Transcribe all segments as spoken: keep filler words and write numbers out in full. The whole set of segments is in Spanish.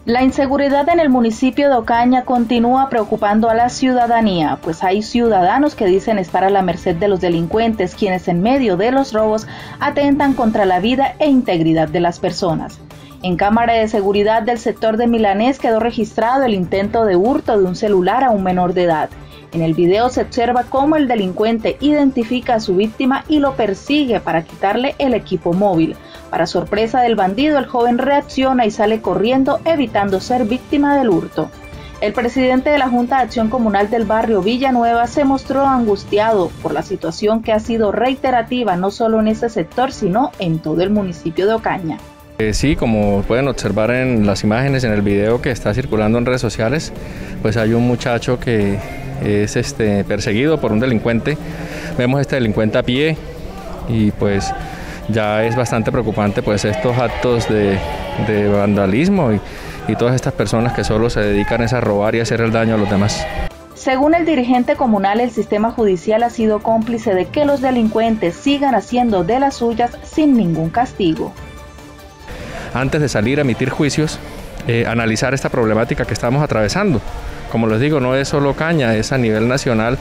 La inseguridad en el municipio de Ocaña continúa preocupando a la ciudadanía, pues hay ciudadanos que dicen estar a la merced de los delincuentes, quienes en medio de los robos atentan contra la vida e integridad de las personas. En cámara de seguridad del sector de Milanés quedó registrado el intento de hurto de un celular a un menor de edad. En el video se observa cómo el delincuente identifica a su víctima y lo persigue para quitarle el equipo móvil. Para sorpresa del bandido, el joven reacciona y sale corriendo, evitando ser víctima del hurto. El presidente de la Junta de Acción Comunal del barrio Villanueva se mostró angustiado por la situación que ha sido reiterativa no solo en ese sector, sino en todo el municipio de Ocaña. Eh, sí, como pueden observar en las imágenes, en el video que está circulando en redes sociales, pues hay un muchacho que es este, perseguido por un delincuente. Vemos a este delincuente a pie y pues ya es bastante preocupante pues estos actos de, de vandalismo y, y todas estas personas que solo se dedican a robar y hacer el daño a los demás. Según el dirigente comunal, el sistema judicial ha sido cómplice de que los delincuentes sigan haciendo de las suyas sin ningún castigo. Antes de salir a emitir juicios, eh, analizar esta problemática que estamos atravesando. Como les digo, no es solo Ocaña, es a nivel nacional,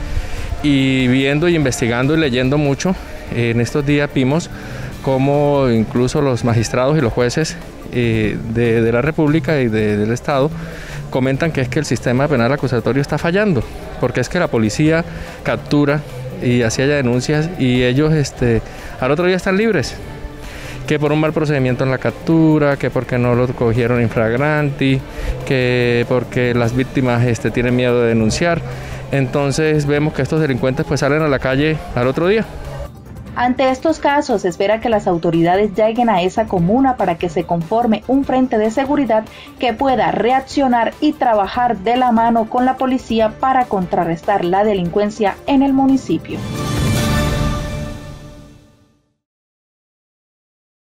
y viendo y investigando y leyendo mucho, eh, en estos días vimos cómo incluso los magistrados y los jueces eh, de, de la República y de, del Estado comentan que es que el sistema penal acusatorio está fallando, porque es que la policía captura y así haya denuncias y ellos este, al otro día están libres, que por un mal procedimiento en la captura, que porque no lo cogieron in flagranti, que porque las víctimas este, tienen miedo de denunciar. Entonces vemos que estos delincuentes pues salen a la calle al otro día. Ante estos casos, se espera que las autoridades lleguen a esa comuna para que se conforme un frente de seguridad que pueda reaccionar y trabajar de la mano con la policía para contrarrestar la delincuencia en el municipio.